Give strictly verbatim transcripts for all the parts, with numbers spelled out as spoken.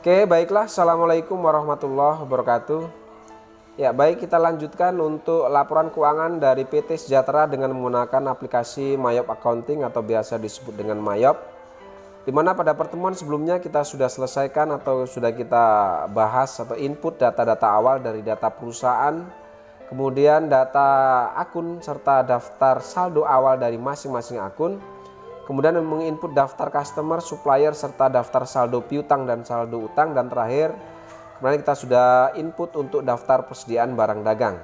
Oke, baiklah. Assalamualaikum warahmatullahi wabarakatuh. Ya, baik, kita lanjutkan untuk laporan keuangan dari P T Sejahtera dengan menggunakan aplikasi Mayop Accounting atau biasa disebut dengan Mayop. Di mana pada pertemuan sebelumnya kita sudah selesaikan atau sudah kita bahas atau input data-data awal dari data perusahaan, kemudian data akun serta daftar saldo awal dari masing-masing akun. Kemudian menginput daftar customer, supplier, serta daftar saldo piutang dan saldo utang. Dan terakhir, kemarin kita sudah input untuk daftar persediaan barang dagang.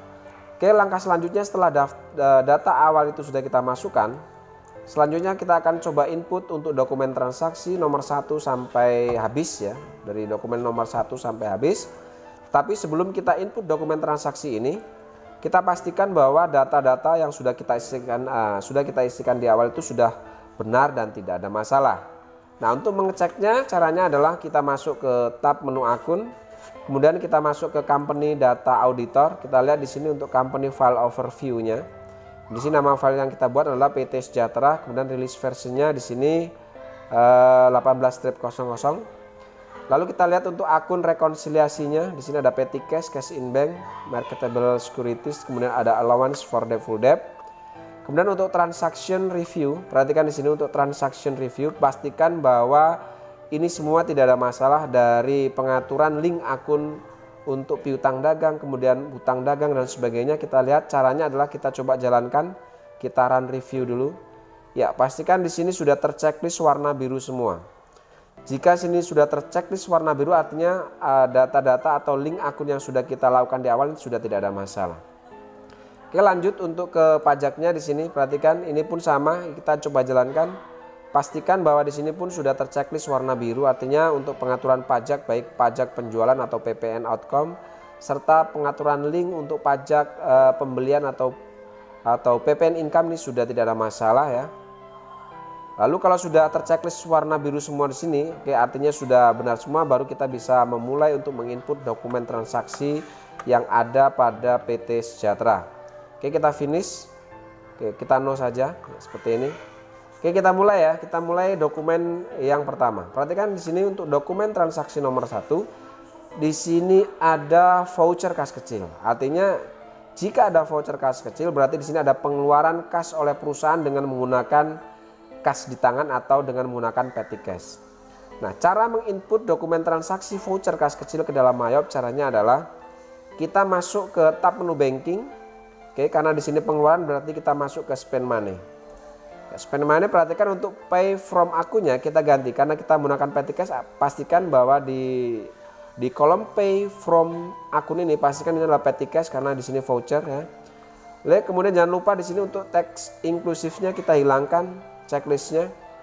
Oke, langkah selanjutnya setelah data awal itu sudah kita masukkan, selanjutnya kita akan coba input untuk dokumen transaksi nomor satu sampai habis ya. Dari dokumen nomor satu sampai habis. Tapi sebelum kita input dokumen transaksi ini, kita pastikan bahwa data-data yang sudah kita isikan uh, sudah kita isikan di awal itu sudah benar dan tidak ada masalah. Nah, untuk mengeceknya caranya adalah kita masuk ke tab menu akun, kemudian kita masuk ke company data auditor. Kita lihat di sini untuk company file overview-nya. Di sini nama file yang kita buat adalah P T Sejahtera, kemudian release versinya di sini uh, delapan belas nol nol. Lalu kita lihat untuk akun rekonsiliasinya, di sini ada petty cash, cash in bank, marketable securities, kemudian ada allowance for default debt. Kemudian untuk transaction review, perhatikan di sini untuk transaction review, pastikan bahwa ini semua tidak ada masalah dari pengaturan link akun untuk piutang dagang, kemudian hutang dagang dan sebagainya. Kita lihat caranya adalah kita coba jalankan, kita run review dulu. Ya, pastikan di sini sudah terchecklist warna biru semua. Jika sini sudah terchecklist warna biru, artinya data-data atau link akun yang sudah kita lakukan di awal sudah tidak ada masalah. Oke, lanjut untuk ke pajaknya di sini. Perhatikan ini pun sama, kita coba jalankan. Pastikan bahwa di sini pun sudah terchecklist warna biru, artinya untuk pengaturan pajak baik pajak penjualan atau P P N outcome serta pengaturan link untuk pajak e, pembelian atau atau P P N income ini sudah tidak ada masalah ya. Lalu kalau sudah terchecklist warna biru semua di sini, oke, artinya sudah benar semua, baru kita bisa memulai untuk menginput dokumen transaksi yang ada pada P T Sejahtera. Oke, kita finish. Oke, kita no saja ya, seperti ini. Oke, kita mulai ya. Kita mulai dokumen yang pertama. Perhatikan di sini untuk dokumen transaksi nomor satu. Di sini ada voucher kas kecil. Artinya jika ada voucher kas kecil berarti di sini ada pengeluaran kas oleh perusahaan dengan menggunakan kas di tangan atau dengan menggunakan petty cash. Nah, cara menginput dokumen transaksi voucher kas kecil ke dalam Mayop caranya adalah kita masuk ke tab menu banking. Oke, karena di sini pengeluaran berarti kita masuk ke spend money. Ya, spend money perhatikan untuk pay from akunnya kita ganti karena kita menggunakan petty cash. Pastikan bahwa di di kolom pay from akun ini pastikan ini adalah petty cash karena di sini voucher ya. Lalu kemudian jangan lupa di sini untuk teks inklusifnya kita hilangkan checklistnya.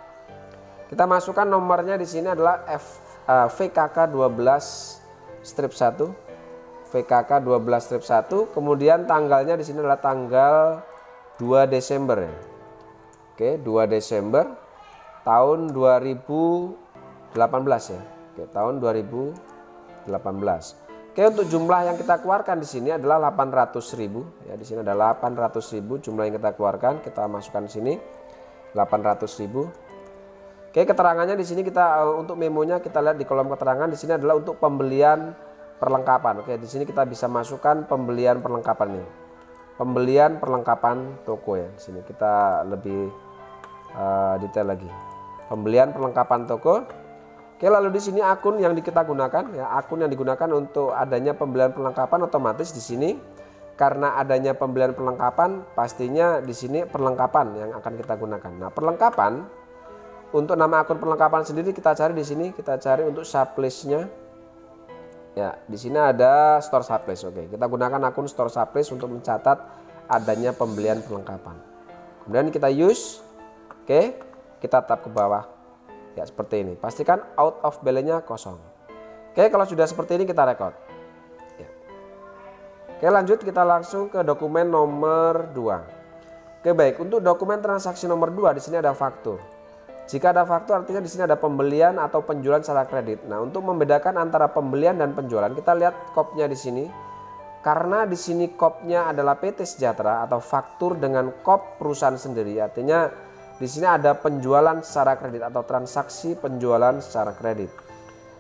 Kita masukkan nomornya di sini adalah F, uh, V K K dua belas strip satu. V K K dua belas strip satu, kemudian tanggalnya di sini adalah tanggal dua Desember ya. Oke, dua Desember tahun dua ribu delapan belas ya. Oke, tahun dua ribu delapan belas. Oke, untuk jumlah yang kita keluarkan di sini adalah delapan ratus ribu ya. Di sini ada delapan ratus ribu jumlah yang kita keluarkan, kita masukkan di sini delapan ratus ribu. Oke, keterangannya di sini kita untuk memonya kita lihat di kolom keterangan di sini adalah untuk pembelian perlengkapan. Oke, di sini kita bisa masukkan pembelian perlengkapan nih. Pembelian perlengkapan toko ya. Di sini kita lebih uh, detail lagi. Pembelian perlengkapan toko. Oke, lalu di sini akun yang kita gunakan ya, akun yang digunakan untuk adanya pembelian perlengkapan otomatis di sini karena adanya pembelian perlengkapan pastinya di sini perlengkapan yang akan kita gunakan. Nah, perlengkapan untuk nama akun perlengkapan sendiri kita cari di sini, kita cari untuk supplies-nya. Ya, di sini ada store supplies. Oke, kita gunakan akun store supplies untuk mencatat adanya pembelian perlengkapan. Kemudian kita use. Oke, kita tap ke bawah. Ya, seperti ini. Pastikan out of balance-nya kosong. Oke, kalau sudah seperti ini kita record. Ya. Oke, lanjut kita langsung ke dokumen nomor dua. Oke, baik. Untuk dokumen transaksi nomor dua di sini ada faktur. Jika ada faktur artinya di sini ada pembelian atau penjualan secara kredit. Nah, untuk membedakan antara pembelian dan penjualan, kita lihat kopnya di sini. Karena di sini kopnya adalah P T Sejahtera atau faktur dengan kop perusahaan sendiri. Artinya di sini ada penjualan secara kredit atau transaksi penjualan secara kredit.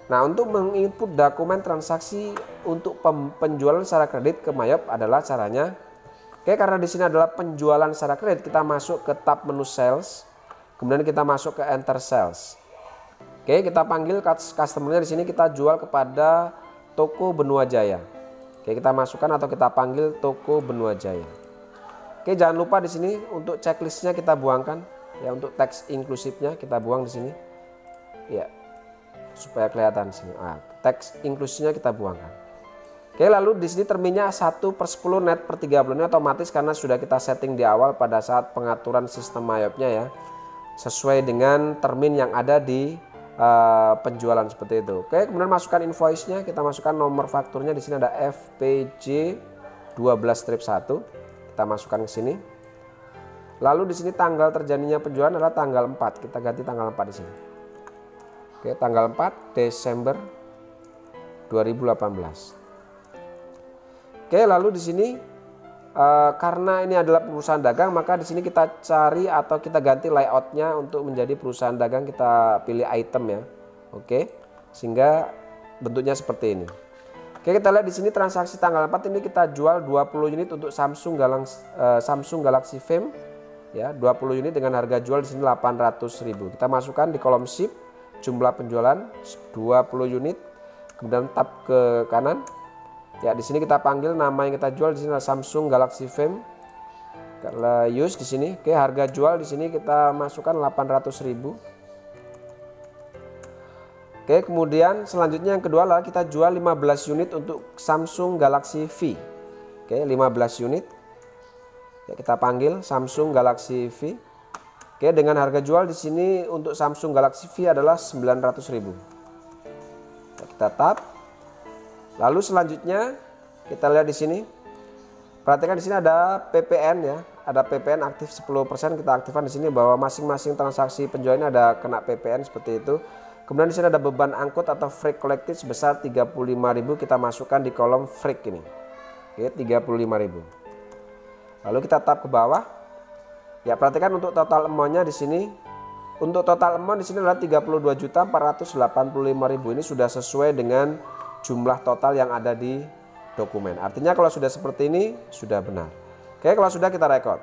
Nah, untuk menginput dokumen transaksi untuk penjualan secara kredit ke Mayop adalah caranya. Oke, karena di sini adalah penjualan secara kredit, kita masuk ke tab menu sales, kemudian kita masuk ke enter sales. Oke, kita panggil customernya di sini, kita jual kepada Toko Benua Jaya. Oke, kita masukkan atau kita panggil Toko Benua Jaya. Oke, jangan lupa di sini untuk checklistnya kita buangkan, ya, untuk teks inklusifnya kita buang di sini, ya, supaya kelihatan di sini. Ah, teks inklusifnya kita buangkan. Oke, lalu di sini terminnya satu per sepuluh net per tiga puluh, ini otomatis karena sudah kita setting di awal pada saat pengaturan sistem Mayopnya, ya, sesuai dengan termin yang ada di uh, penjualan seperti itu. Oke, kemudian masukkan invoice-nya, kita masukkan nomor fakturnya, di sini ada F P J dua belas satu, kita masukkan ke sini. Lalu di sini tanggal terjadinya penjualan adalah tanggal empat, kita ganti tanggal empat di sini. Oke, tanggal empat Desember dua ribu delapan belas. Oke, lalu di sini uh, karena ini adalah perusahaan dagang, maka di sini kita cari atau kita ganti layoutnya untuk menjadi perusahaan dagang, kita pilih item, ya. Oke, sehingga bentuknya seperti ini. Oke, kita lihat di sini transaksi tanggal empat ini kita jual dua puluh unit untuk Samsung Galaxy, uh, Samsung Galaxy Fame, ya, dua puluh unit dengan harga jual di sini delapan ratus ribu. Kita masukkan di kolom ship jumlah penjualan dua puluh unit, kemudian tab ke kanan. Ya, di sini kita panggil nama yang kita jual, di sini adalah Samsung Galaxy Fame. Kalau use di sini, oke, harga jual di sini kita masukkan delapan ratus ribu. Oke, kemudian selanjutnya yang kedua adalah kita jual lima belas unit untuk Samsung Galaxy V. Oke, lima belas unit. Ya, kita panggil Samsung Galaxy V. Oke, dengan harga jual di sini untuk Samsung Galaxy V adalah sembilan ratus ribu. Ya, kita tap. Lalu selanjutnya kita lihat di sini. Perhatikan di sini ada P P N, ya. Ada P P N aktif sepuluh persen, kita aktifkan di sini bahwa masing-masing transaksi penjualan ini ada kena P P N seperti itu. Kemudian di sini ada beban angkut atau freight collected sebesar tiga puluh lima ribu, kita masukkan di kolom freight ini. Oke, tiga puluh lima ribu. Lalu kita tap ke bawah. Ya, perhatikan untuk total amount-nya di sini. Untuk total amount di sini adalah tiga puluh dua juta empat ratus delapan puluh lima ribu. Ini sudah sesuai dengan jumlah total yang ada di dokumen. Artinya kalau sudah seperti ini sudah benar. Oke, kalau sudah kita record.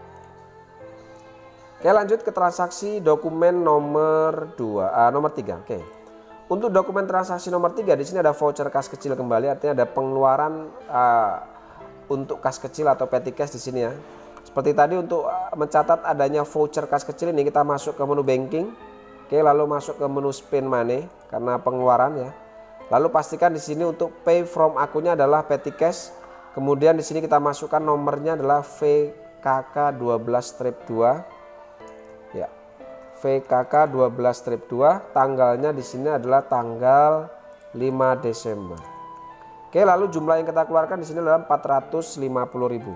Oke, lanjut ke transaksi dokumen nomor dua, uh, nomor tiga. Oke. Untuk dokumen transaksi nomor tiga di sini ada voucher kas kecil kembali, artinya ada pengeluaran uh, untuk kas kecil atau petty cash di sini, ya. Seperti tadi untuk uh, mencatat adanya voucher kas kecil ini kita masuk ke menu banking. Oke, lalu masuk ke menu spend money karena pengeluaran, ya. Lalu pastikan di sini untuk pay from akunnya adalah petty cash. Kemudian di sini kita masukkan nomornya adalah V K K dua belas strip dua. Ya. V K K dua belas strip dua, tanggalnya di sini adalah tanggal lima Desember. Oke, lalu jumlah yang kita keluarkan di sini adalah empat ratus lima puluh ribu.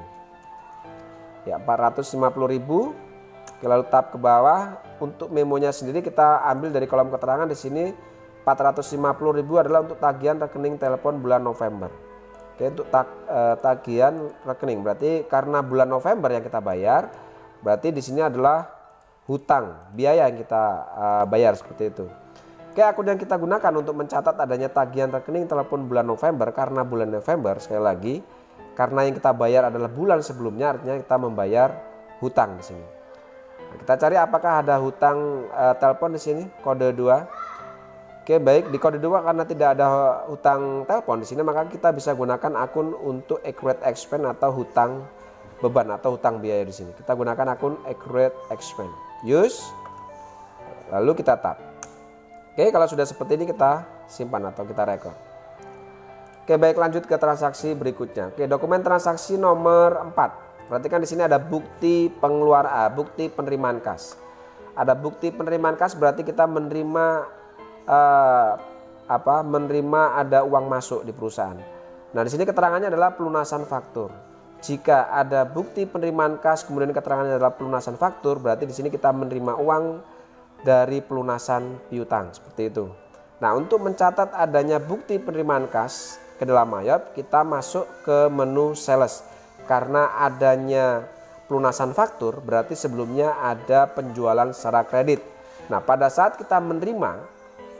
Ya, empat ratus lima puluh ribu. Oke, lalu tab ke bawah. Untuk memonya sendiri kita ambil dari kolom keterangan di sini. empat ratus lima puluh ribu adalah untuk tagihan rekening telepon bulan November. Oke, untuk tag, eh, tagihan rekening berarti karena bulan November yang kita bayar, berarti di sini adalah hutang biaya yang kita eh, bayar seperti itu. Oke, akun yang kita gunakan untuk mencatat adanya tagihan rekening telepon bulan November karena bulan November, sekali lagi karena yang kita bayar adalah bulan sebelumnya, artinya kita membayar hutang di sini. Nah, kita cari apakah ada hutang eh, telepon di sini, kode dua. Oke, baik, di kode dua karena tidak ada hutang telepon di sini, maka kita bisa gunakan akun untuk accurate expense atau hutang beban atau hutang biaya di sini. Kita gunakan akun accurate expense. Use. Lalu kita tap. Oke, kalau sudah seperti ini kita simpan atau kita record. Oke, baik, lanjut ke transaksi berikutnya. Oke, dokumen transaksi nomor empat. Perhatikan di sini ada bukti pengeluaran, bukti penerimaan kas. Ada bukti penerimaan kas berarti kita menerima Uh, apa menerima ada uang masuk di perusahaan. Nah, di sini keterangannya adalah pelunasan faktur. Jika ada bukti penerimaan kas kemudian keterangannya adalah pelunasan faktur, berarti di sini kita menerima uang dari pelunasan piutang seperti itu. Nah, untuk mencatat adanya bukti penerimaan kas ke dalam Mayop, kita masuk ke menu sales. Karena adanya pelunasan faktur berarti sebelumnya ada penjualan secara kredit. Nah, pada saat kita menerima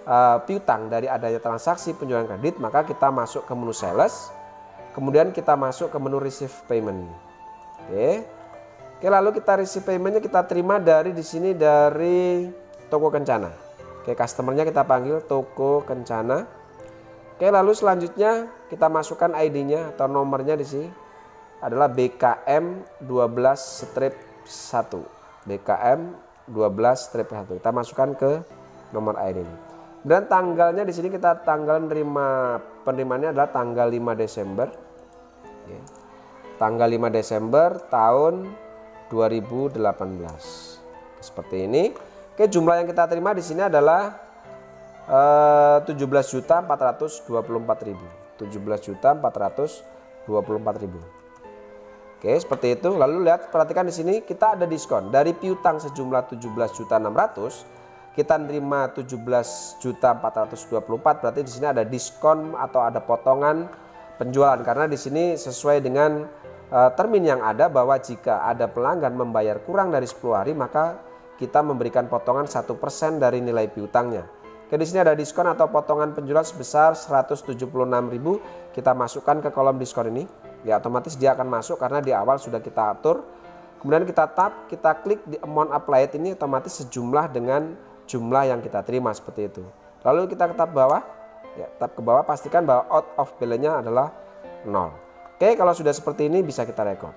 uh, piutang dari adanya transaksi penjualan kredit, maka kita masuk ke menu sales, kemudian kita masuk ke menu receive payment. Oke. Oke, lalu kita receive paymentnya kita terima dari di sini dari Toko Kencana. Oke, customernya kita panggil Toko Kencana. Oke, lalu selanjutnya kita masukkan I D-nya atau nomornya di sini adalah B K M dua belas satu. B K M dua belas satu. Kita masukkan ke nomor I D ini. Dan tanggalnya di sini kita tanggal menerima penerimaannya adalah tanggal lima Desember. Oke. Tanggal lima Desember tahun dua ribu delapan belas. Seperti ini. Oke, jumlah yang kita terima di sini adalah eh, tujuh belas juta empat ratus dua puluh empat ribu. tujuh belas juta empat ratus dua puluh empat ribu. Oke, seperti itu. Lalu lihat, perhatikan di sini kita ada diskon. Dari piutang sejumlah tujuh belas juta enam ratus, kita nerima tujuh belas juta empat ratus dua puluh empat, berarti di sini ada diskon atau ada potongan penjualan karena di sini sesuai dengan uh, termin yang ada bahwa jika ada pelanggan membayar kurang dari sepuluh hari, maka kita memberikan potongan satu persen dari nilai piutangnya. Oke, di sini ada diskon atau potongan penjualan sebesar seratus tujuh puluh enam ribu. Kita masukkan ke kolom diskon ini. Ya, otomatis dia akan masuk karena di awal sudah kita atur. Kemudian kita tap, kita klik di amount applied ini, otomatis sejumlah dengan jumlah yang kita terima seperti itu. Lalu kita tap bawah, ya, tap ke bawah, pastikan bahwa out of balance-nya adalah nol. Oke, kalau sudah seperti ini bisa kita record.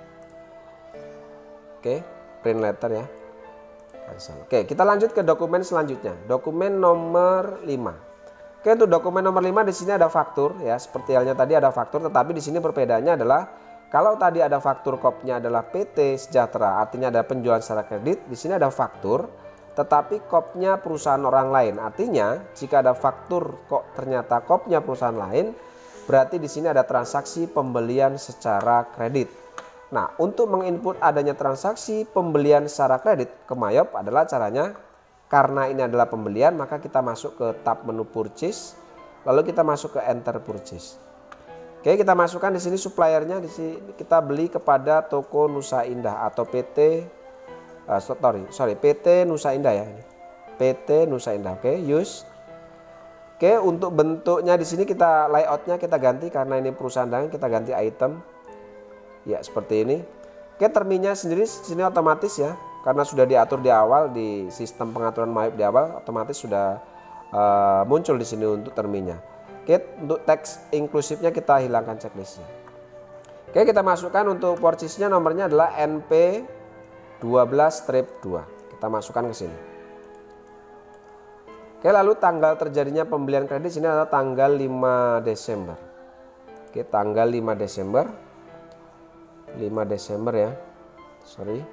Oke, print letter ya. Oke, kita lanjut ke dokumen selanjutnya. Dokumen nomor lima. Oke, untuk dokumen nomor lima di sini ada faktur ya, seperti halnya tadi ada faktur, tetapi di sini perbedaannya adalah kalau tadi ada faktur kopnya adalah P T Sejahtera, artinya ada penjualan secara kredit, di sini ada faktur tetapi kopnya perusahaan orang lain. Artinya jika ada faktur kok ternyata kopnya perusahaan lain, berarti di sini ada transaksi pembelian secara kredit. Nah, untuk menginput adanya transaksi pembelian secara kredit ke Mayop adalah caranya, karena ini adalah pembelian, maka kita masuk ke tab menu purchase, lalu kita masuk ke enter purchase. Oke, kita masukkan di sini suppliernya, di sini kita beli kepada Toko Nusa Indah atau P T uh, sorry, sorry P T Nusa Indah ya. P T Nusa Indah. Oke, use. Oke, untuk bentuknya di sini kita layoutnya kita ganti karena ini perusahaan dagang, kita ganti item. Ya, seperti ini. Oke, terminnya sendiri di sini otomatis ya. Karena sudah diatur di awal di sistem pengaturan Mayop di awal, otomatis sudah uh, muncul di sini untuk terminnya. Oke, untuk teks inklusifnya kita hilangkan checklistnya. Oke, kita masukkan untuk purchase-nya nomornya adalah N P dua belas dua. Kita masukkan ke sini. Oke, lalu tanggal terjadinya pembelian kredit sini adalah tanggal lima Desember. Oke, tanggal lima Desember. lima Desember ya. Sorry.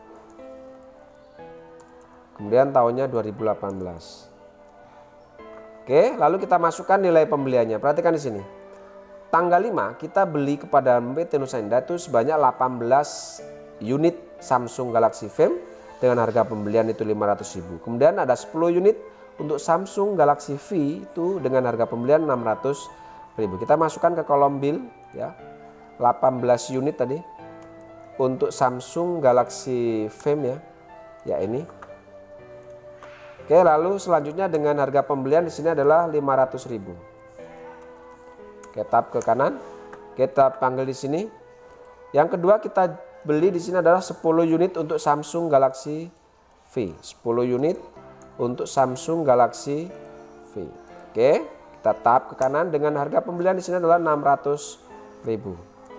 Kemudian tahunnya dua ribu delapan belas. Oke, lalu kita masukkan nilai pembeliannya. Perhatikan di sini. Tanggal lima kita beli kepada P T Nusa Indah itu sebanyak delapan belas unit Samsung Galaxy Frame dengan harga pembelian itu lima ratus ribu. Kemudian ada sepuluh unit untuk Samsung Galaxy V itu dengan harga pembelian enam ratus ribu. Kita masukkan ke kolom bill ya. delapan belas unit tadi untuk Samsung Galaxy Frame ya. Ya, ini. Oke, lalu selanjutnya dengan harga pembelian di sini adalah lima ratus ribu. Oke, tap ke kanan. Kita panggil di sini. Yang kedua kita beli di sini adalah sepuluh unit untuk Samsung Galaxy V. sepuluh unit untuk Samsung Galaxy V. Oke, kita tap ke kanan dengan harga pembelian di sini adalah enam ratus ribu.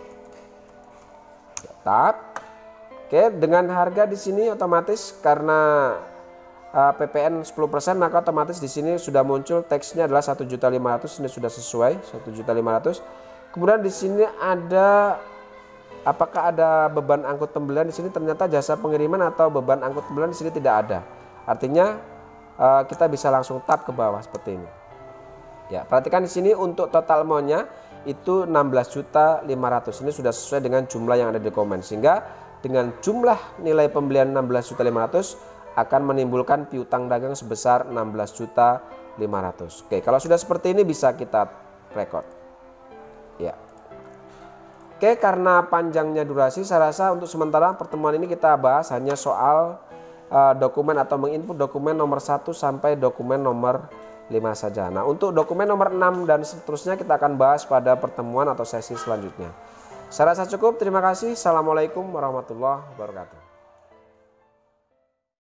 Tap. Oke, dengan harga di sini otomatis karena Uh, P P N sepuluh persen maka otomatis di sini sudah muncul teksnya adalah satu juta lima ratus ribu. Ini sudah sesuai satu juta lima ratus ribu. Kemudian di sini ada apakah ada beban angkut pembelian di sini, ternyata jasa pengiriman atau beban angkut pembelian di sini tidak ada. Artinya uh, kita bisa langsung tap ke bawah seperti ini. Ya, perhatikan di sini untuk total amount-nya itu enam belas juta lima ratus ribu. Ini sudah sesuai dengan jumlah yang ada di komen, sehingga dengan jumlah nilai pembelian enam belas juta lima ratus ribu akan menimbulkan piutang dagang sebesar enam belas juta lima ratus ribu. Oke, kalau sudah seperti ini bisa kita record. Ya. Oke, karena panjangnya durasi, saya rasa untuk sementara pertemuan ini kita bahas hanya soal uh, dokumen atau menginput dokumen nomor satu sampai dokumen nomor lima saja. Nah, untuk dokumen nomor enam dan seterusnya kita akan bahas pada pertemuan atau sesi selanjutnya. Saya rasa cukup. Terima kasih. Assalamualaikum warahmatullahi wabarakatuh.